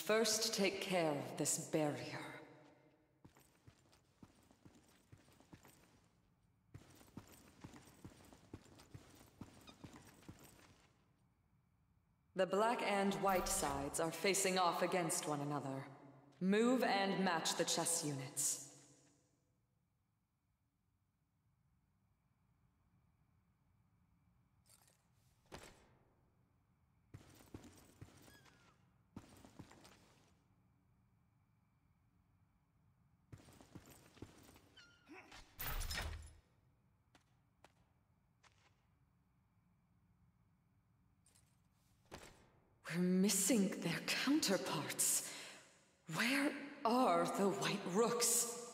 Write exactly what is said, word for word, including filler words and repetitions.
first take care of this barrier. The black and white sides are facing off against one another. Move and match the chess units. We're missing their counterparts. Where are the white rooks?